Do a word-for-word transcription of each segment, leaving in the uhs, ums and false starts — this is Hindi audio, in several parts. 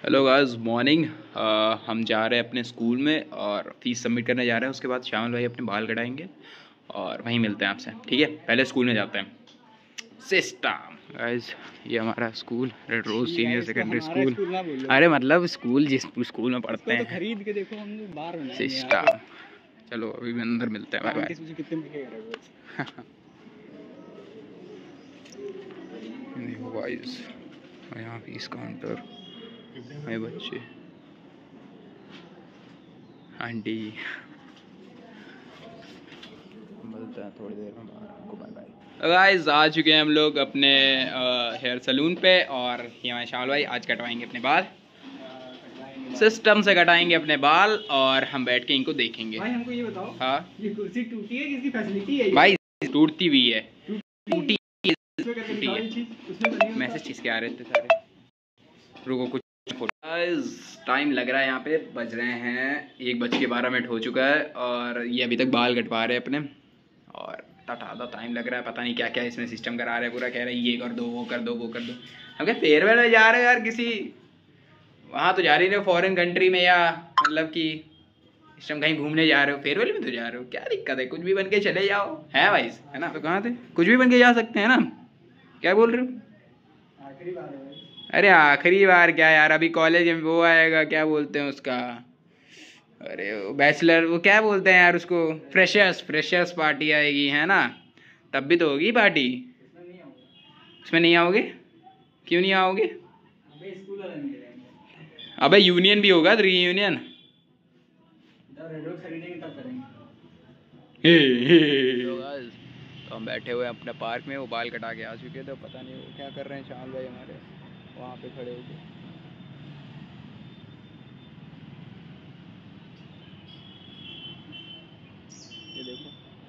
Hello guys morning. हम जा रहे हैं अपने स्कूल में और फीस सबमिट करने जा रहे हैं। उसके बाद श्यामल भाई अपने बाल कटाएंगे और वहीं मिलते हैं आपसे, ठीक है। पहले स्कूल में जाते हैं। सिस्टम गाइस, ये हमारा school red rose senior secondary school. अरे मतलब स्कूल जिस स्कूल में पढ़ते हैं, खरीद के देखो हम बाहर में सिस्टम। चलो अभी भी अंदर मिलते हैं। Bye bye. देखो गाइस, यहाँ फीस काउंटर है, बच्चे, आंटी। मिलते हैं थोड़ी देर में बाहर आपको। Bye bye. गाइस आ चुके हैं हम लोग अपने हेयर सैलून पे और ये हमारे श्यामल भाई आज कटवाएंगे अपने बाल। सिस्टम से कटाएंगे अपने बाल और हम बैठ के इनको देखेंगे। भाई हमको ये बताओ, हाँ ये कुर्सी टूटी है, किसकी फैसिलिटी है? भाई टूटती हुई है, टूटी टूटी है। मैसेज चीज के आ रहे थे सारे। रुको कुछ टाइम लग रहा है, यहाँ पे बज रहे हैं एक बज के बारह मिनट हो चुका है और ये अभी तक बाल कटवा रहे हैं अपने। और ज़्यादा टाइम लग रहा है, पता नहीं क्या क्या इसमें सिस्टम करा रहे हैं। पूरा कह रहे हैं ये कर दो, वो कर दो, वो कर दो। हम क्या फेयरवेल में जा रहे हैं यार, किसी वहाँ तो जा रही नहीं, फॉरेन कंट्री में, या मतलब कि इस टाइम कहीं घूमने जा रहे हो, फेयरवेल में तो जा रहे हो, क्या दिक्कत है? कुछ भी बन के चले जाओ, है भाई, है ना? तो कहाँ थे, कुछ भी बन के जा सकते हैं ना। क्या बोल रहे हो? आखिरी बार है भाई। अरे आखिरी बार क्या यार, अभी कॉलेज में वो आएगा, क्या बोलते हैं उसका, अरे बैचलर, वो क्या बोलते हैं यार उसको, फ्रेशर्स फ्रेशर्स पार्टी आएगी, है ना? तब भी तो होगी पार्टी। उसमें नहीं आओगे? क्यों नहीं आओगे? अबे यूनियन भी होगा, रीयूनियन। तो हम बैठे हुए हैं अपने पार्क में, वो बाल कटा के आ चुके थे, पता नहीं वो क्या कर रहे हैं श्यामल भाई हमारे वहाँ पे खड़े होके। ये देखो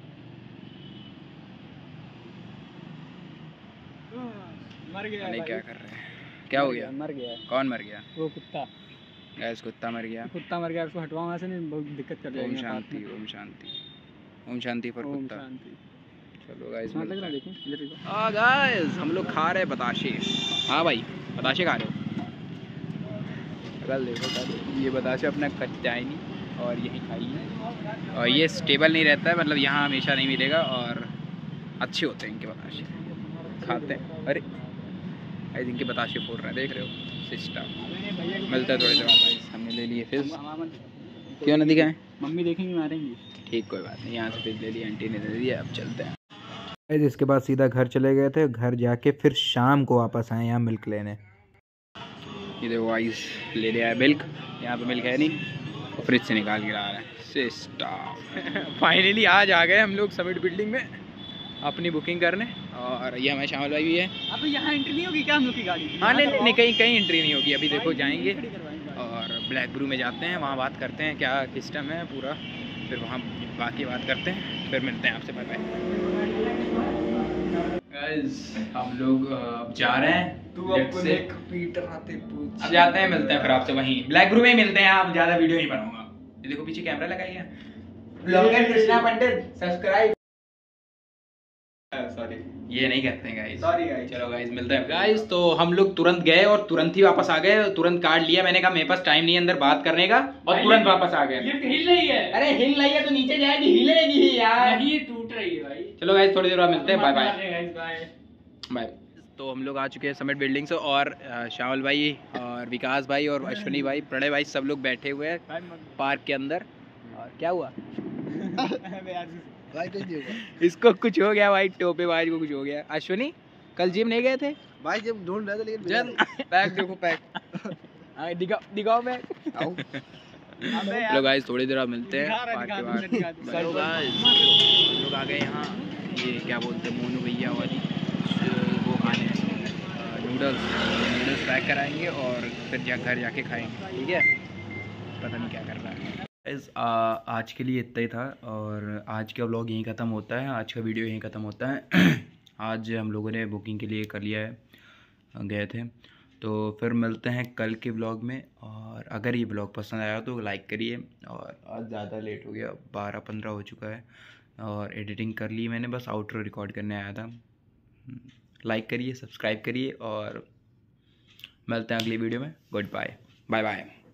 मर गया, नहीं क्या कर रहे हैं, क्या हो गया? मर गया। कौन मर गया? वो कुत्ता। गैस कुत्ता मर गया। कुत्ता मर गया, उसको हटवाओ ऐसे, नहीं बहुत दिक्कत कर ओम शांति, ओम शांति, ओम शांति फॉर कुत्ता। चलो गाइस लग रहा है, देखो इधर देखो। हाँ गाइस, हम लोग खा रहे हैं बताशे। हाँ भाई, बताशे खा रहे हो? कल देखो कल ये बताशे अपना कच्चा है नहीं, और यही खाइए। और ये स्टेबल नहीं रहता है, मतलब यहाँ हमेशा नहीं मिलेगा, और अच्छे होते हैं इनके बताशे, खाते हैं। अरे आई इनके बताशे फोड़ रहे हैं, देख रहे हो सिस्टम। मिलता है थोड़ी देर बाद। हमने ले लिए फिर, क्यों नहीं दिखाएं? मम्मी देखेंगी, मारेंगी। ठीक, कोई बात नहीं। यहाँ से फिर ले लिया, आंटी ने दे दिया, अब चलते हैं। इसके बाद सीधा घर चले गए थे, घर जाके फिर शाम को वापस आए यहाँ मिल्क लेने। ये देखो आइस ले लिया है मिल्क, यहाँ पे मिल्क है नहीं, और फ्रिज से निकाल के ला रहे हैं सिस्टम। फाइनली आज आ गए हम लोग समिट बिल्डिंग में अपनी बुकिंग करने, और ये हमारे श्यामल भाई भी है। अब यहाँ एंट्री नहीं होगी क्या हम लोग की गाड़ी? हाँ नहीं नहीं, कहीं कहीं एंट्री नहीं होगी। अभी देखो जाएंगे और ब्लैक ब्रू में जाते हैं, वहाँ बात करते हैं क्या सिस्टम है पूरा, फिर वहाँ बाकी बात करते हैं, फिर मिलते हैं आपसे। Bye bye. गाइस हम लोग अब जा रहे हैं, तू अपने पीटर आते पूछ, अब जाते हैं, मिलते हैं फिर आपसे वहीं ब्लैक ब्रू में ही मिलते हैं। आप ज़्यादा वीडियो नहीं बनाऊंगा। ये देखो पीछे कैमरा लगाई है, blogger Krishna Pandit subscribe. Sorry, ये नहीं कहते हैं गाइस, सॉरी गाइस। चलो गाइस मिलते हैं गाइस। तो हम लोग तुरंत गए और तुरंत ही वापस आ गए, तुरंत कार्ड लिया। मैंने कहा मेरे पास टाइम नहीं है अंदर बात करने का, और तुरंत वापस आ गए। लिफ्ट हिल रही है। अरे हिल रही है तो नीचे जाएगी, हिलेगी यार। नहीं, टूट रही है भाई। चलो गाइस थोड़ी देर बाद मिलते हैं। Bye bye bye bye. तो हम लोग आ चुके हैं समिट बिल्डिंग से, और श्यामल भाई और विकास भाई और अश्विनी भाई, प्रणय भाई, सब लोग बैठे हुए हैं पार्क के अंदर। और क्या हुआ? भाई कुछ नहीं होगा, इसको कुछ हो गया भाई, टोपे भाई को कुछ हो गया। अश्विनी कल जिम नहीं गए थे भाई? जब ढूंढ रहे थे लेकिन जन पैक देखो, पैक दिखाओ दिखाओ बैग। चलो गाइस थोड़ी देर बाद मिलते हैं पार्क के बाहर। चलो गाइस हम लोग आ गए यहाँ, ये क्या बोलते हैं, मोनू भैया वाली वो खाने नूडल्स नूडल्स पैक कराएंगे और फिर जा घर जाके खाएंगे, ठीक है? पता नहीं क्या कर रहा है। गाइस आज के लिए इतना ही था, और आज का व्लॉग यहीं ख़त्म होता है, आज का वीडियो यहीं ख़त्म होता है। आज हम लोगों ने बुकिंग के लिए कर लिया है, गए थे। तो फिर मिलते हैं कल के व्लॉग में, और अगर ये व्लॉग पसंद आया तो लाइक करिए। और आज ज़्यादा लेट हो गया, बारह पंद्रह हो चुका है, और एडिटिंग कर ली मैंने, बस आउटरो रिकॉर्ड करने आया था। लाइक करिए, सब्सक्राइब करिए, और मिलते हैं अगली वीडियो में। Good bye. Bye bye.